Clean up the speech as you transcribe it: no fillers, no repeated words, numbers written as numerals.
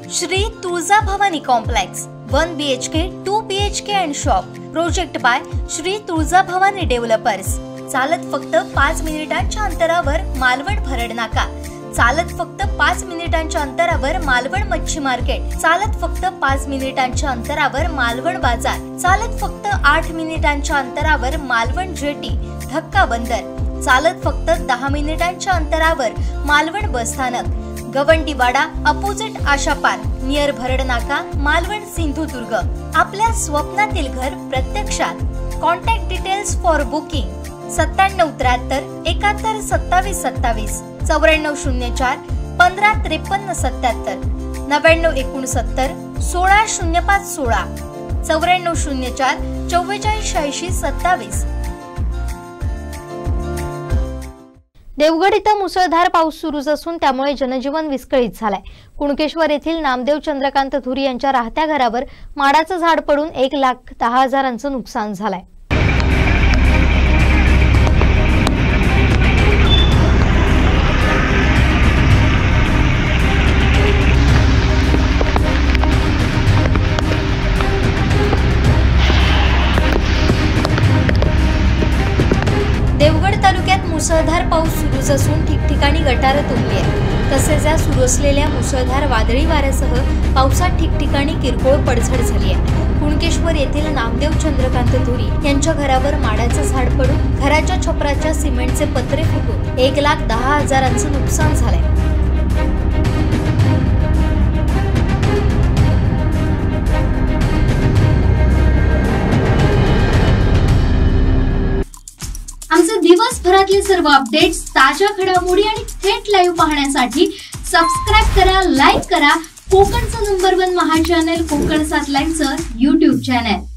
Shri Tuljabhavani complex 1 BHK 2 BHK and shop. Project by Shri Tuljabhavani developers. चालत फक्त 5 मिनिटांच्या अंतरावर मालवण भरड नाका. चालत फक्त 5 मिनिटांच्या अंतरावर मालवण मच्छी मार्केट. चालत फक्त 5 मिनिटांच्या अंतरावर मालवण बाजार. चालत फक्त 8 मिनिटांच्या अंतरावर मालवण जेटी धक्का बंदर. चालत फक्त 10 मिनिटांच्या अंतरावर मालवण बस स्थानक. Gawandiwada opposite Asha park near Bharad नाका मालवण सिंधुदुर्ग. आपल्या स्वप्नातील घर प्रत्यक्षात. Contact details for booking 9773 71 27 27 9404 15 53 77 9969 16 05 16 9404 44 86 27. Devgad इथं मुसळधार पाऊस सुरूच असून त्यामुळे जनजीवन विस्कळीत झालंय. कुणकेश्वर येथील नामदेव चंद्रकांत धुरी यांच्या राहत्या घरावर माडाचं झाड पडून 1,10,000चं नुकसान झालंय. देवगड तालुक्यात मुसळधार पाऊस सुरूच असून ठिकठिकाणी गटारं तुंबली आहेत. तसेच या सुरू असलेल्या मुसळधार वादळी वाऱ्यासह पावसात ठिकठिकाणी किरकोळ पडझड झाली आहे. कुणकेश्वर येथील नामदेव चंद्रकांत धुरी यांच्या घरावर माडाचं झाड पडून घराच्या छपराच्या सिमेंटचे पत्रे फुटून 1,10,000चं नुकसान झालंय. आमचे दिवसभरातले सर्व अपडेट्स, ताज्या घडामोडी आणि थेट लाईव्ह पाहण्यासाठी सबस्क्राइब करा, लाईक करा कोकणचं नंबर 1 महा चॅनल कोकण 7 लाईव्हचं YouTube चॅनल.